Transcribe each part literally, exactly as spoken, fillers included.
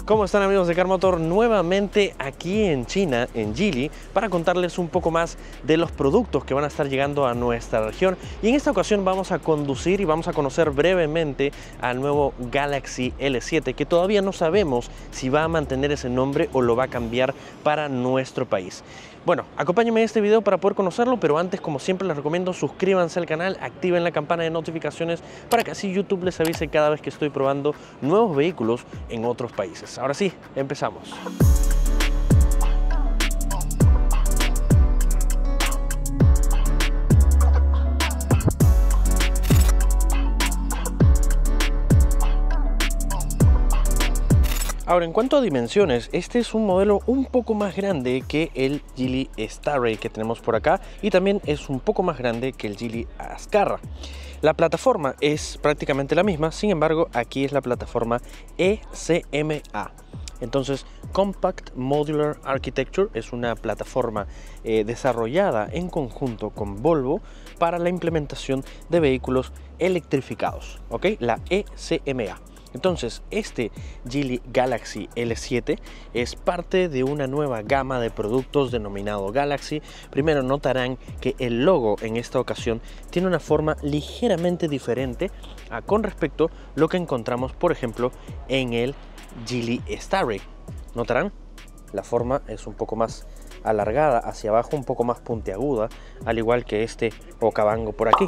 ¿Cómo están, amigos de Car Motor? Nuevamente aquí en China, en Geely, para contarles un poco más de los productos que van a estar llegando a nuestra región. Y en esta ocasión vamos a conducir y vamos a conocer brevemente al nuevo Galaxy L siete, que todavía no sabemos si va a mantener ese nombre o lo va a cambiar para nuestro país. Bueno, acompáñenme en este video para poder conocerlo, pero antes, como siempre, les recomiendo suscríbanse al canal, activen la campana de notificaciones para que así YouTube les avise cada vez que estoy probando nuevos vehículos en otros países. Ahora sí, empezamos. Ahora, en cuanto a dimensiones, este es un modelo un poco más grande que el Geely Starray que tenemos por acá, y también es un poco más grande que el Geely Azkarra. La plataforma es prácticamente la misma, sin embargo, aquí es la plataforma E C M A. Entonces, Compact Modular Architecture es una plataforma eh, desarrollada en conjunto con Volvo para la implementación de vehículos electrificados, ¿ok? La E C M A. Entonces, este Geely Galaxy L siete es parte de una nueva gama de productos denominado Galaxy. Primero notarán que el logo en esta ocasión tiene una forma ligeramente diferente a con respecto a lo que encontramos, por ejemplo, en el Geely Starray. Notarán, la forma es un poco más alargada hacia abajo, un poco más puntiaguda, al igual que este Okavango por aquí.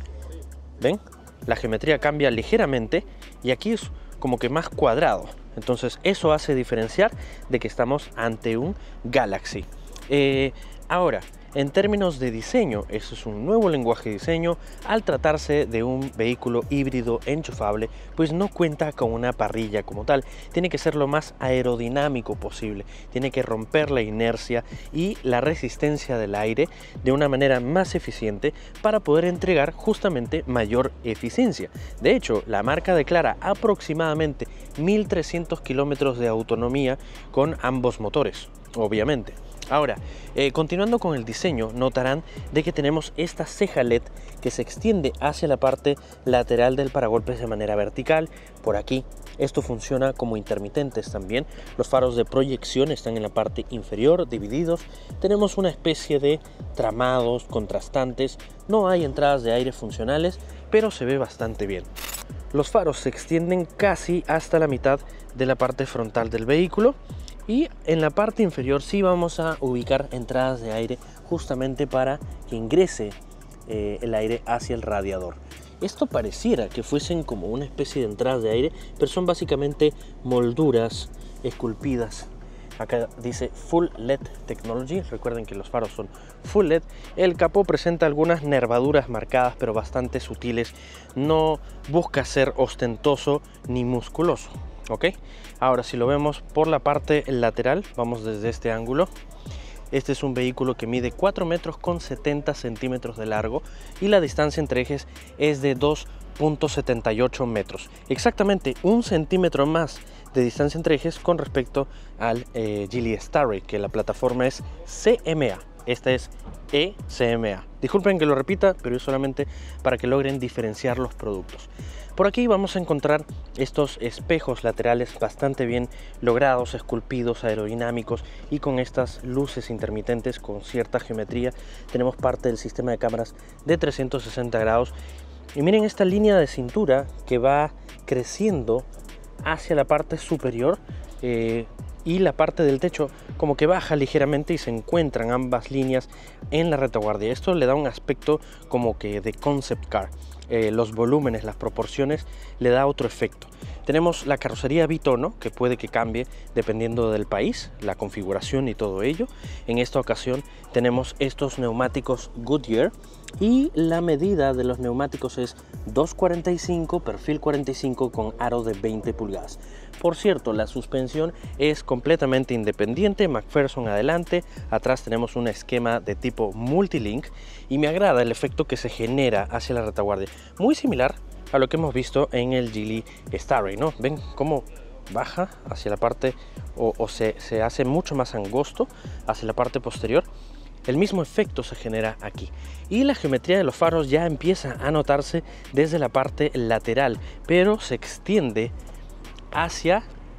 ¿Ven? La geometría cambia ligeramente y aquí es como que más cuadrado. Entonces eso hace diferenciar de que estamos ante un Galaxy. Eh, ahora, en términos de diseño, eso es un nuevo lenguaje de diseño. Al tratarse de un vehículo híbrido enchufable, pues no cuenta con una parrilla como tal. Tiene que ser lo más aerodinámico posible. Tiene que romper la inercia y la resistencia del aire de una manera más eficiente para poder entregar justamente mayor eficiencia. De hecho, la marca declara aproximadamente mil trescientos kilómetros de autonomía con ambos motores, obviamente. Ahora, eh, continuando con el diseño, notarán de que tenemos esta ceja L E D que se extiende hacia la parte lateral del paragolpes de manera vertical. Por aquí, esto funciona como intermitentes también. Los faros de proyección están en la parte inferior, divididos. Tenemos una especie de tramados contrastantes. No hay entradas de aire funcionales, pero se ve bastante bien. Los faros se extienden casi hasta la mitad de la parte frontal del vehículo. Y en la parte inferior sí vamos a ubicar entradas de aire justamente para que ingrese eh, el aire hacia el radiador. Esto pareciera que fuesen como una especie de entradas de aire, pero son básicamente molduras esculpidas. Acá dice Full L E D Technology. Recuerden que los faros son Full L E D. El capó presenta algunas nervaduras marcadas, pero bastante sutiles. No busca ser ostentoso ni musculoso. Ok, ahora si lo vemos por la parte lateral, vamos desde este ángulo. Este es un vehículo que mide cuatro metros con setenta centímetros de largo y la distancia entre ejes es de dos punto setenta y ocho metros. Exactamente un centímetro más de distancia entre ejes con respecto al eh, Geely Starray, que la plataforma es C M A. Esta es E C M A. Disculpen que lo repita, pero es solamente para que logren diferenciar los productos. Por aquí vamos a encontrar estos espejos laterales bastante bien logrados, esculpidos, aerodinámicos y con estas luces intermitentes con cierta geometría. Tenemos parte del sistema de cámaras de trescientos sesenta grados. Y miren esta línea de cintura que va creciendo hacia la parte superior. Eh, y la parte del techo como que baja ligeramente y se encuentran ambas líneas en la retaguardia. Esto le da un aspecto como que de concept car. Eh, los volúmenes, las proporciones le da otro efecto. Tenemos la carrocería bitono, que puede que cambie dependiendo del país, la configuración y todo ello. En esta ocasión tenemos estos neumáticos Goodyear y la medida de los neumáticos es dos cuarenta y cinco, perfil cuarenta y cinco con aro de veinte pulgadas. Por cierto, la suspensión es completamente independiente, McPherson adelante, atrás tenemos un esquema de tipo multilink y me agrada el efecto que se genera hacia la retaguardia, muy similar a lo que hemos visto en el Geely Starray, ¿no? Ven cómo baja hacia la parte o, o se, se hace mucho más angosto hacia la parte posterior. El mismo efecto se genera aquí y la geometría de los faros ya empieza a notarse desde la parte lateral, pero se extiende hacia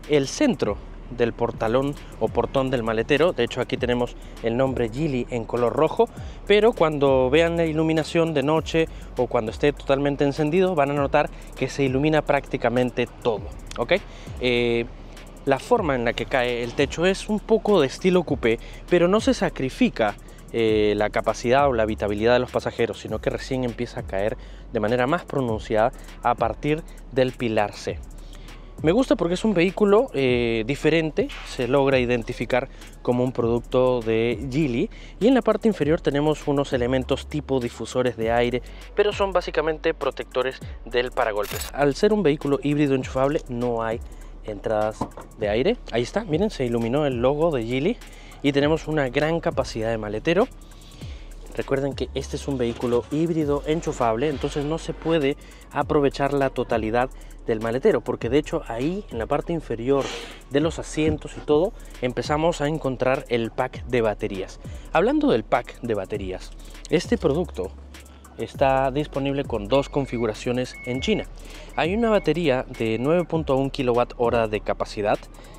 el centro del portalón o portón del maletero. De hecho, aquí tenemos el nombre Geely en color rojo, pero cuando vean la iluminación de noche o cuando esté totalmente encendido van a notar que se ilumina prácticamente todo, ¿ok? Eh, la forma en la que cae el techo es un poco de estilo coupé, pero no se sacrifica eh, la capacidad o la habitabilidad de los pasajeros, sino que recién empieza a caer de manera más pronunciada a partir del pilar C. Me gusta porque es un vehículo eh, diferente, se logra identificar como un producto de Geely, y en la parte inferior tenemos unos elementos tipo difusores de aire, pero son básicamente protectores del paragolpes. Al ser un vehículo híbrido enchufable no hay entradas de aire. Ahí está, miren, se iluminó el logo de Geely y tenemos una gran capacidad de maletero. Recuerden que este es un vehículo híbrido enchufable, entonces no se puede aprovechar la totalidad del maletero, porque de hecho ahí en la parte inferior de los asientos y todo empezamos a encontrar el pack de baterías. Hablando del pack de baterías, este producto está disponible con dos configuraciones en China. Hay una batería de nueve punto uno kilowatt hora de capacidad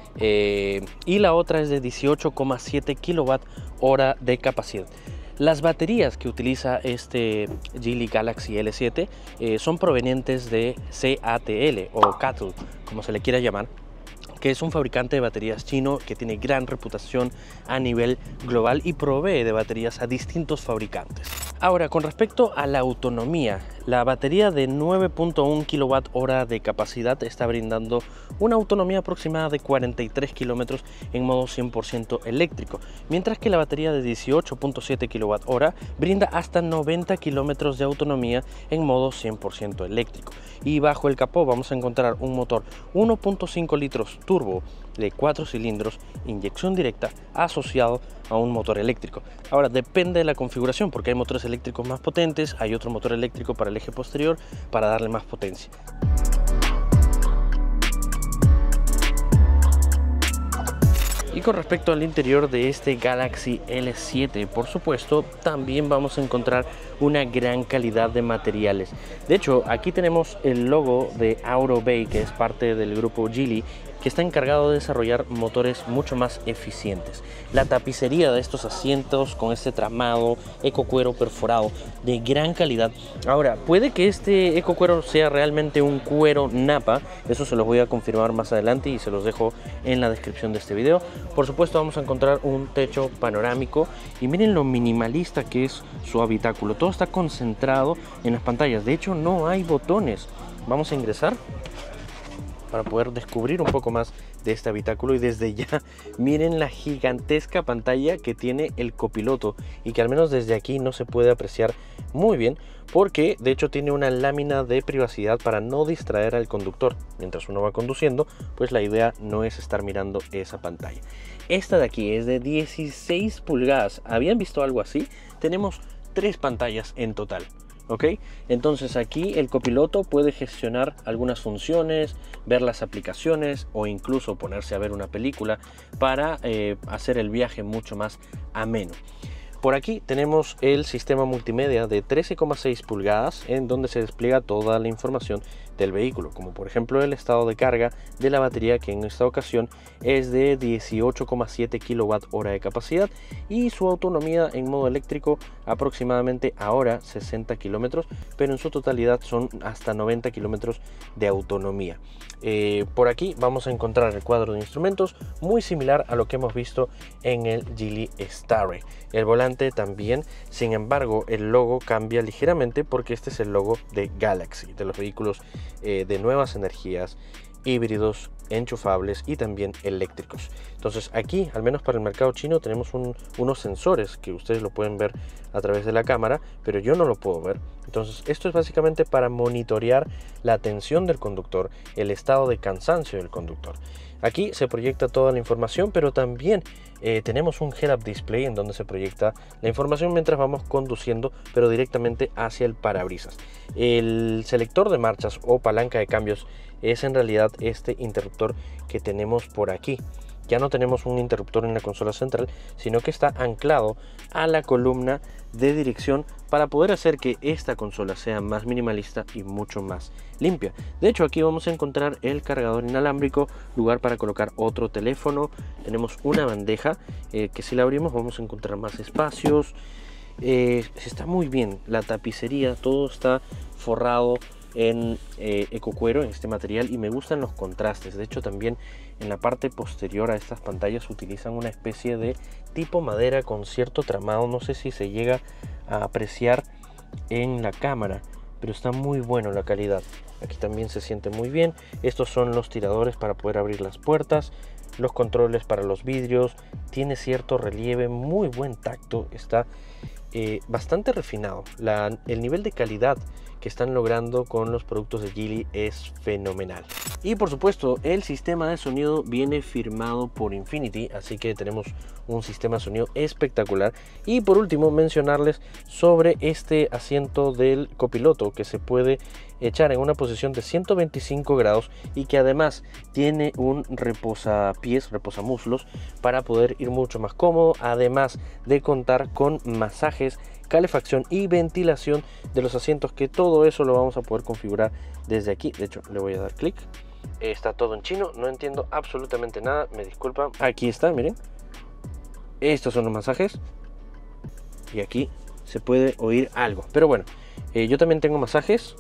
eh, y la otra es de dieciocho coma siete kilowatt hora de capacidad. Las baterías que utiliza este Geely Galaxy L siete eh, son provenientes de C A T L o C A T L, como se le quiera llamar, que es un fabricante de baterías chino que tiene gran reputación a nivel global y provee de baterías a distintos fabricantes. Ahora, con respecto a la autonomía, la batería de nueve punto uno kilowatt hora de capacidad está brindando una autonomía aproximada de cuarenta y tres kilómetros en modo cien por ciento eléctrico, mientras que la batería de dieciocho punto siete kilowatt hora brinda hasta noventa kilómetros de autonomía en modo cien por ciento eléctrico. Y bajo el capó vamos a encontrar un motor uno punto cinco litros turbo de cuatro cilindros, inyección directa, asociado a un motor eléctrico. Ahora depende de la configuración, porque hay motores eléctricos más potentes, hay otro motor eléctrico para el eje posterior para darle más potencia. Y con respecto al interior de este Galaxy L siete, por supuesto, también vamos a encontrar una gran calidad de materiales. De hecho, aquí tenemos el logo de Aurobay, que es parte del grupo Geely, que está encargado de desarrollar motores mucho más eficientes. La tapicería de estos asientos con este tramado ecocuero perforado de gran calidad. Ahora, puede que este ecocuero sea realmente un cuero Nappa, eso se los voy a confirmar más adelante y se los dejo en la descripción de este video. Por supuesto, vamos a encontrar un techo panorámico y miren lo minimalista que es su habitáculo. Todo está concentrado en las pantallas, de hecho no hay botones. Vamos a ingresar para poder descubrir un poco más de este habitáculo, y desde ya miren la gigantesca pantalla que tiene el copiloto y que al menos desde aquí no se puede apreciar muy bien, porque de hecho tiene una lámina de privacidad para no distraer al conductor mientras uno va conduciendo, pues la idea no es estar mirando esa pantalla. Esta de aquí es de dieciséis pulgadas, ¿habían visto algo así? Tenemos tres pantallas en total. ¿Ok? Entonces aquí el copiloto puede gestionar algunas funciones, ver las aplicaciones o incluso ponerse a ver una película para eh, hacer el viaje mucho más ameno. Por aquí tenemos el sistema multimedia de trece coma seis pulgadas en donde se despliega toda la información del vehículo, como por ejemplo el estado de carga de la batería, que en esta ocasión es de dieciocho coma siete kilowatt hora de capacidad, y su autonomía en modo eléctrico aproximadamente ahora sesenta kilómetros, pero en su totalidad son hasta noventa kilómetros de autonomía. Eh, por aquí vamos a encontrar el cuadro de instrumentos muy similar a lo que hemos visto en el Geely Starray. El volante también, sin embargo el logo cambia ligeramente porque este es el logo de Galaxy, de los vehículos eh, de nuevas energías, híbridos, enchufables y también eléctricos. Entonces aquí, al menos para el mercado chino, tenemos un, unos sensores que ustedes lo pueden ver a través de la cámara, pero yo no lo puedo ver. Entonces esto es básicamente para monitorear la tensión del conductor, el estado de cansancio del conductor. Aquí se proyecta toda la información, pero también eh, tenemos un head-up display en donde se proyecta la información mientras vamos conduciendo, pero directamente hacia el parabrisas. El selector de marchas o palanca de cambios es en realidad este interruptor que tenemos por aquí. ya no tenemos un interruptor en la consola central, sino que está anclado a la columna de dirección para poder hacer que esta consola sea más minimalista y mucho más limpia. De hecho, aquí vamos a encontrar el cargador inalámbrico, lugar para colocar otro teléfono. Tenemos una bandeja eh, que si la abrimos vamos a encontrar más espacios. Eh, está muy bien la tapicería, todo está forrado en eh, ecocuero, en este material, y me gustan los contrastes. De hecho, también en la parte posterior a estas pantallas utilizan una especie de tipo madera con cierto tramado. No sé si se llega a apreciar en la cámara, pero está muy bueno la calidad. Aquí también se siente muy bien. Estos son los tiradores para poder abrir las puertas, los controles para los vidrios. Tiene cierto relieve, muy buen tacto, está eh, bastante refinado. La, el nivel de calidad que están logrando con los productos de Geely es fenomenal. Y por supuesto, el sistema de sonido viene firmado por Infinity, así que tenemos un sistema de sonido espectacular. Y por último, mencionarles sobre este asiento del copiloto, que se puede echar en una posición de ciento veinticinco grados y que además tiene un reposapiés, reposamuslos, para poder ir mucho más cómodo, además de contar con masajes, calefacción y ventilación de los asientos, que todo eso lo vamos a poder configurar desde aquí. De hecho, le voy a dar clic. Está todo en chino, no entiendo absolutamente nada, me disculpan. Aquí está, miren. Estos son los masajes y aquí se puede oír algo, pero bueno, eh, yo también tengo masajes,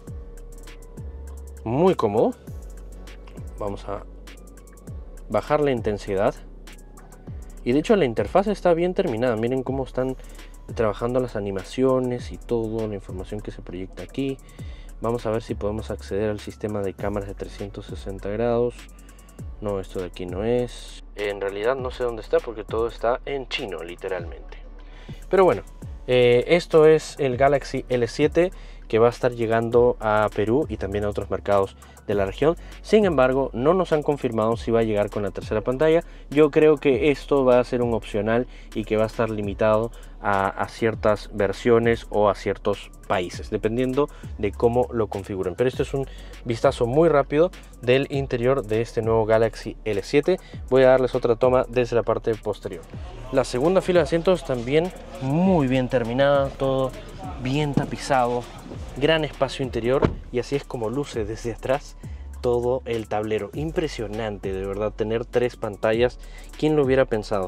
muy cómodo. Vamos a bajar la intensidad y de hecho la interfaz está bien terminada. Miren cómo están trabajando las animaciones y todo, la información que se proyecta aquí. Vamos a ver si podemos acceder al sistema de cámaras de trescientos sesenta grados. No, esto de aquí no es. En realidad no sé dónde está porque todo está en chino, literalmente. Pero bueno, eh, esto es el Galaxy L siete, que va a estar llegando a Perú y también a otros mercados de la región. Sin embargo, no nos han confirmado si va a llegar con la tercera pantalla. Yo creo que esto va a ser un opcional y que va a estar limitado a, a ciertas versiones o a ciertos países, dependiendo de cómo lo configuren. Pero este es un vistazo muy rápido del interior de este nuevo Galaxy L siete. Voy a darles otra toma desde la parte posterior. La segunda fila de asientos también muy bien terminada, todo bien tapizado, gran espacio interior, y así es como luce desde atrás todo el tablero. Impresionante, de verdad, tener tres pantallas. ¿Quién lo hubiera pensado?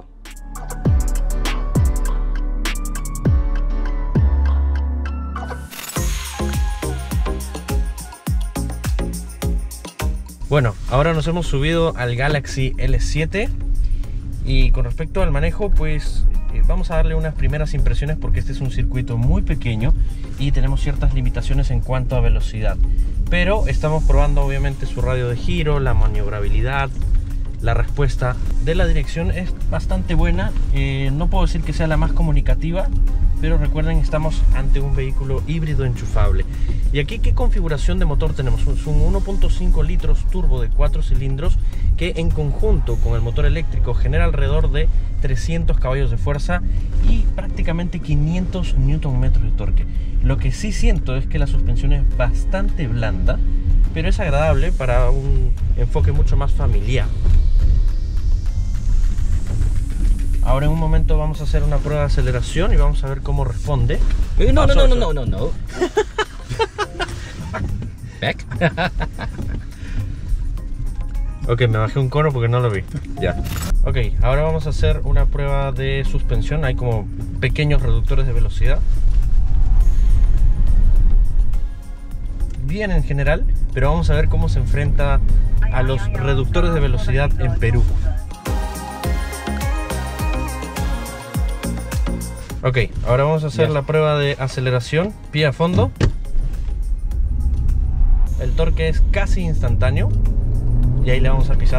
Bueno, ahora nos hemos subido al Galaxy L siete y con respecto al manejo, pues eh, vamos a darle unas primeras impresiones, porque este es un circuito muy pequeño y tenemos ciertas limitaciones en cuanto a velocidad. Pero estamos probando obviamente su radio de giro, la maniobrabilidad, la respuesta de la dirección es bastante buena. Eh, no puedo decir que sea la más comunicativa, pero recuerden, estamos ante un vehículo híbrido enchufable. Y aquí, ¿qué configuración de motor tenemos? Es un uno punto cinco litros turbo de cuatro cilindros que en conjunto con el motor eléctrico genera alrededor de trescientos caballos de fuerza y prácticamente quinientos newton metros de torque. Lo que sí siento es que la suspensión es bastante blanda, pero es agradable para un enfoque mucho más familiar. Ahora en un momento vamos a hacer una prueba de aceleración y vamos a ver cómo responde. No, ah, no, sorry, no, no, sorry. no, no, no. Back. Ok, me bajé un cono porque no lo vi. Ya. Ok, ahora vamos a hacer una prueba de suspensión. Hay como pequeños reductores de velocidad. Bien en general, pero vamos a ver cómo se enfrenta a los reductores de velocidad en Perú. Ok, ahora vamos a hacer Ya. la prueba de aceleración, pie a fondo. El torque es casi instantáneo y ahí le vamos a pisar.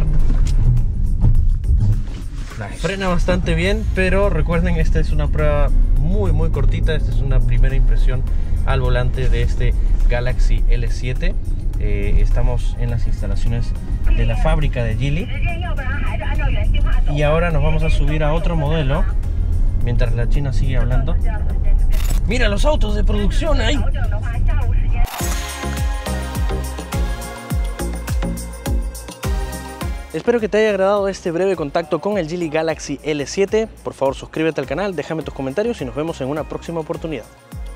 Nice. Frena bastante bien, pero recuerden, esta es una prueba muy muy cortita. Esta es una primera impresión al volante de este Galaxy L siete. Eh, estamos en las instalaciones de la fábrica de Geely y ahora nos vamos a subir a otro modelo mientras la china sigue hablando. Mira los autos de producción ahí. Espero que te haya agradado este breve contacto con el Geely Galaxy L siete. Por favor, suscríbete al canal, déjame tus comentarios y nos vemos en una próxima oportunidad.